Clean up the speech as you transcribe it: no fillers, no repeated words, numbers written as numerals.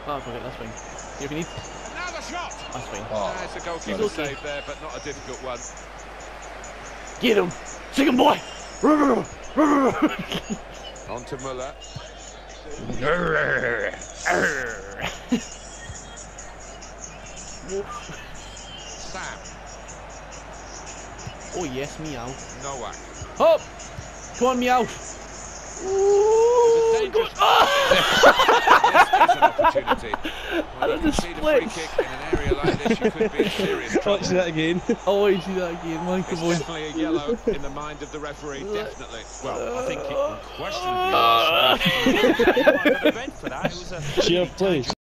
that's okay, that's fine. You can eat. Now the shot. That's fine. Oh, It's a goalkeeper save there, but not a difficult one. Get him! Chicken boy! On to Muller. Sam. Oh yes, meow. Nowak. Up! Come on, meow. Ooh, good. This is an opportunity. When you the concede a free splits. kick in an area like this, you could be in serious trouble. can't see that again. Oh, you see that again, man. It's Come on. definitely a yellow in the mind of the referee, definitely. Well, I think it unquestionably was. For that. It was a Cheer, please.